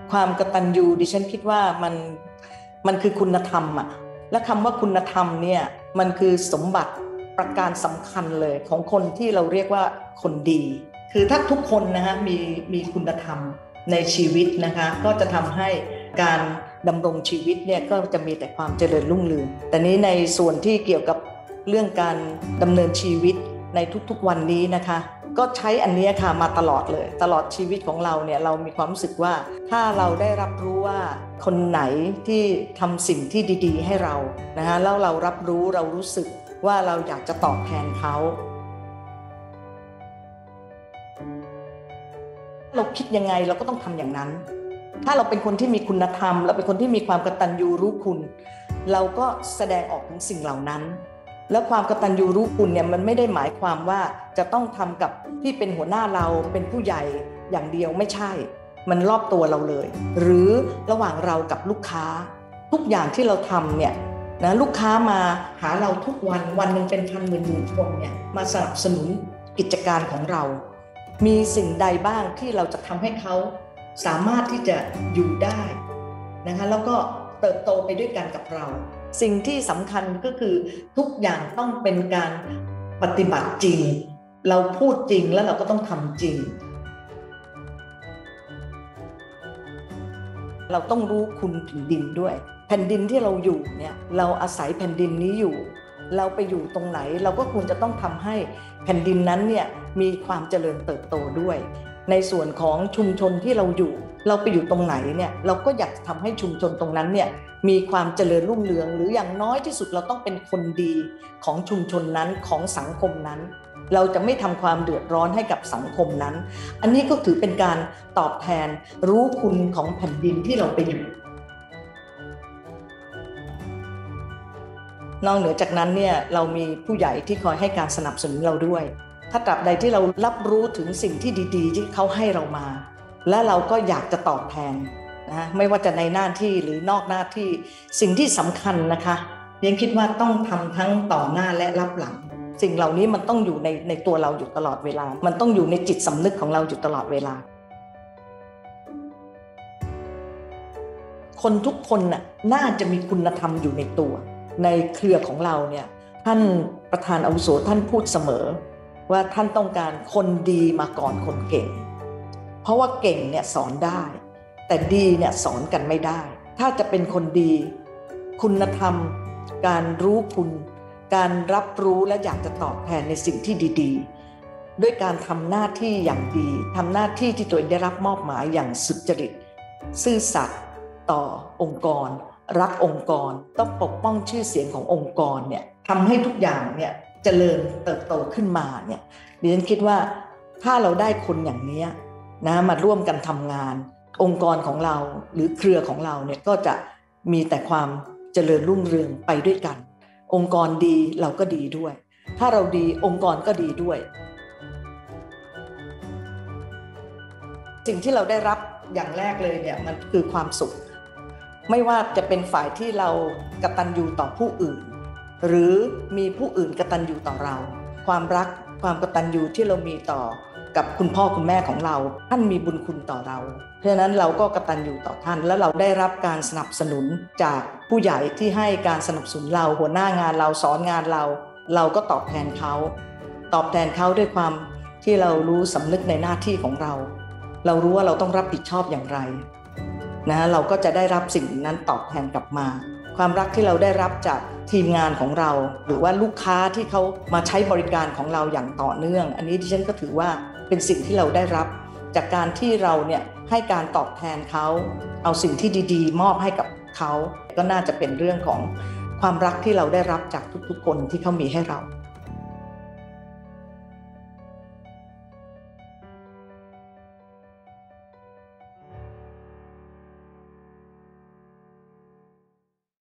ความกตัญญูดิฉันคิดว่ามันคือคุณธรรมอ่ะและคำว่าคุณธรรมเนี่ยมันคือสมบัติประการสำคัญเลยของคนที่เราเรียกว่าคนดีคือถ้าทุกคนนะฮะมีคุณธรรมในชีวิตนะคะก็จะทำให้การดำรงชีวิตเนี่ยก็จะมีแต่ความเจริญรุ่งเรืองแต่นี้ในส่วนที่เกี่ยวกับเรื่องการดำเนินชีวิตในทุกๆวันนี้นะคะก็ใช้อันนี้ค่ะมาตลอดเลยตลอดชีวิตของเราเนี่ยเรามีความรู้สึกว่าถ้าเราได้รับรู้ว่าคนไหนที่ทำสิ่งที่ดีๆให้เรานะคะแล้วเรารับรู้เรารู้สึกว่าเราอยากจะตอบแทนเขาเราคิดยังไงเราก็ต้องทำอย่างนั้นถ้าเราเป็นคนที่มีคุณธรรมเราเป็นคนที่มีความกตัญญูรู้คุณเราก็แสดงออกถึงสิ่งเหล่านั้นแล้วความกตัญญูรู้คุณเนี่ยมันไม่ได้หมายความว่าจะต้องทำกับที่เป็นหัวหน้าเราเป็นผู้ใหญ่อย่างเดียวไม่ใช่มันรอบตัวเราเลยหรือระหว่างเรากับลูกค้าทุกอย่างที่เราทำเนี่ยนะลูกค้ามาหาเราทุกวันวันนึงเป็นพันหมื่นคนเนี่ยมาสนับสนุนกิจการของเรามีสิ่งใดบ้างที่เราจะทำให้เขาสามารถที่จะอยู่ได้นะคะแล้วก็เติบโตไปด้วยกันกับเราสิ่งที่สำคัญก็คือทุกอย่างต้องเป็นการปฏิบัติจริงเราพูดจริงแล้วเราก็ต้องทำจริงเราต้องรู้คุณแผ่นดินด้วยแผ่นดินที่เราอยู่เนี่ยเราอาศัยแผ่นดินนี้อยู่เราไปอยู่ตรงไหนเราก็ควรจะต้องทำให้แผ่นดินนั้นเนี่ยมีความเจริญเติบโตด้วยในส่วนของชุมชนที่เราอยู่เราไปอยู่ตรงไหนเนี่ยเราก็อยากทำให้ชุมชนตรงนั้นเนี่ยมีความเจริญรุ่งเรืองหรืออย่างน้อยที่สุดเราต้องเป็นคนดีของชุมชนนั้นของสังคมนั้นเราจะไม่ทำความเดือดร้อนให้กับสังคมนั้นอันนี้ก็ถือเป็นการตอบแทนรู้คุณของแผ่นดินที่เราไปอยู่นอกเหนือจากนั้นเนี่ยเรามีผู้ใหญ่ที่คอยให้การสนับสนุนเราด้วยถ้าตราบใดที่เรารับรู้ถึงสิ่งที่ดีๆที่เขาให้เรามาและเราก็อยากจะตอบแทนนะไม่ว่าจะในหน้าที่หรือนอกหน้าที่สิ่งที่สำคัญนะคะยังคิดว่าต้องทำทั้งต่อหน้าและรับหลังสิ่งเหล่านี้มันต้องอยู่ในตัวเราอยู่ตลอดเวลามันต้องอยู่ในจิตสำนึกของเราอยู่ตลอดเวลาคนทุกคนน่าจะมีคุณธรรมอยู่ในตัวในเครือของเราเนี่ยท่านประธานอาวุโสท่านพูดเสมอว่าท่านต้องการคนดีมาก่อนคนเก่งเพราะว่าเก่งเนี่ยสอนได้แต่ดีเนี่ยสอนกันไม่ได้ถ้าจะเป็นคนดีคุณธรรมการรู้คุณการรับรู้และอยากจะตอบแทนในสิ่งที่ดีๆด้วยการทำหน้าที่อย่างดีทำหน้าที่ที่ตัวเองได้รับมอบหมายอย่างสุจริตซื่อสัตย์ต่อองค์กรรักองค์กรต้องปกป้องชื่อเสียงขององค์กรเนี่ยทำให้ทุกอย่างเนี่ยเจริญเติบโตขึ้นมาเนี่ยดิฉันคิดว่าถ้าเราได้คนอย่างนี้นะมาร่วมกันทำงานองค์กรของเราหรือเครือของเราเนี่ยก็จะมีแต่ความเจริญรุ่งเรืองไปด้วยกันองค์กรดีเราก็ดีด้วยถ้าเราดีองค์กรก็ดีด้วยสิ่งที่เราได้รับอย่างแรกเลยเนี่ยมันคือความสุขไม่ว่าจะเป็นฝ่ายที่เรากตัญญูต่อผู้อื่นหรือมีผู้อื่นกตัญญูต่อเราความรักความกตัญญูที่เรามีต่อกับคุณพ่อคุณแม่ของเราท่านมีบุญคุณต่อเราเพราะฉะนั้นเราก็กตัญญูต่อท่านและเราได้รับการสนับสนุนจากผู้ใหญ่ที่ให้การสนับสนุนเราหัวหน้างานเราสอนงานเราก็ตอบแทนเขาด้วยความที่เรารู้สำนึกในหน้าที่ของเรารู้ว่าเราต้องรับผิดชอบอย่างไรนะเราก็จะได้รับสิ่งนั้นตอบแทนกลับมาความรักที่เราได้รับจากทีมงานของเราหรือว่าลูกค้าที่เขามาใช้บริการของเราอย่างต่อเนื่องอันนี้ดิฉันก็ถือว่าเป็นสิ่งที่เราได้รับจากการที่เราเนี่ยให้การตอบแทนเขาเอาสิ่งที่ดีๆมอบให้กับเขาก็น่าจะเป็นเรื่องของความรักที่เราได้รับจากทุกๆคนที่เขามีให้เรา